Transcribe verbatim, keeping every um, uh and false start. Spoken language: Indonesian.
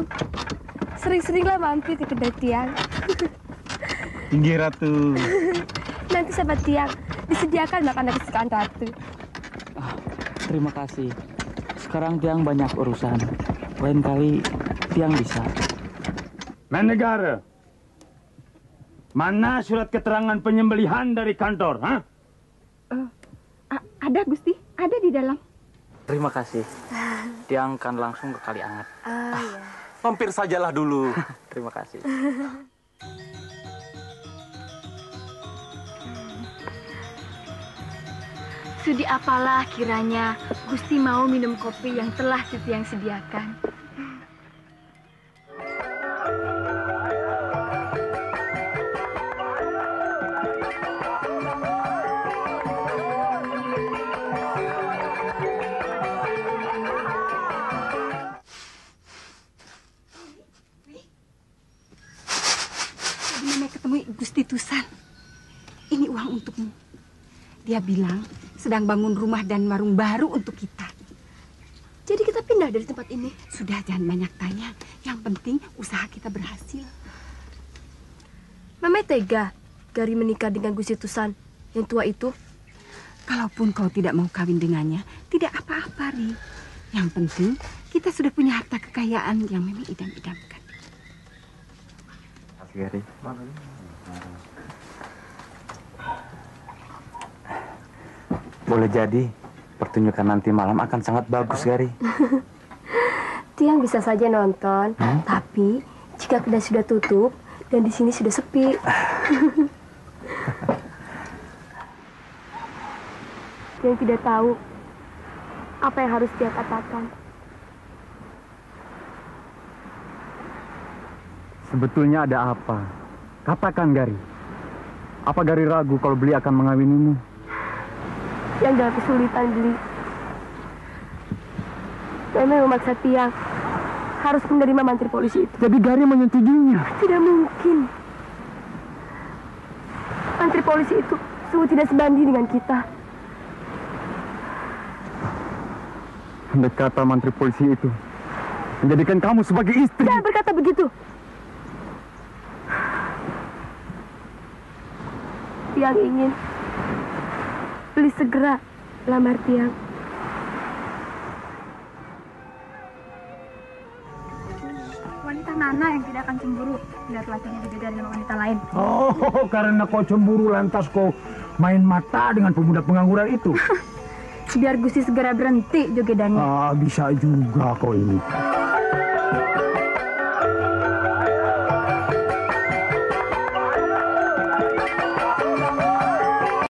Sering-seringlah mampir ke kedai Tiang. Tinggi Ratu. Nanti sahabat Tiang disediakan makanan kesukaan Ratu. Ah, terima kasih. Sekarang Tiang banyak urusan. Lain kali Tiang bisa. Menegara, mana surat keterangan penyembelihan dari kantor, ha? Uh, ada, Gusti. Ada di dalam. Terima kasih. Tiang akan langsung ke Kali Anget. Ah, ya. Mampir sajalah dulu. Terima kasih. Sudi apalah kiranya Gusti mau minum kopi yang telah Tiang sediakan. Gusti Tusan, ini uang untukmu. Dia bilang sedang bangun rumah dan warung baru untuk kita. Jadi kita pindah dari tempat ini? Sudah, jangan banyak tanya. Yang penting usaha kita berhasil. Mama tega Gari menikah dengan Gusti Tusan yang tua itu? Kalaupun kau tidak mau kawin dengannya, tidak apa-apa, Ri. Yang penting kita sudah punya harta kekayaan yang memang idam-idamkan. Makasih, Gari. Boleh jadi pertunjukan nanti malam akan sangat bagus, Gari. Tiang bisa saja nonton, hmm? Tapi jika kedai sudah tutup dan di sini sudah sepi. Tiang tidak tahu apa yang harus dia katakan. Sebetulnya ada apa? Katakan, Gari. Apa Gari ragu kalau beli akan mengawinimu? Yang dalam kesulitan beli. Memang memaksa Tiang harus menerima mantri polisi itu. Jadi Gari menyetujuinya? Tidak mungkin. Mantri polisi itu sungguh tidak sebanding dengan kita. Andai kata mantri polisi itu menjadikan kamu sebagai istri. Jangan berkata begitu. Tiang ingin beli segera lamar Tiang. Wanita Nana yang tidak akan cemburu melihat laki-laki berbeda dengan wanita lain. Oh, karena kau cemburu lantas kau main mata dengan pemuda pengangguran itu. Biar Gusti segera berhenti jogedannya. Ah, bisa juga kau ini.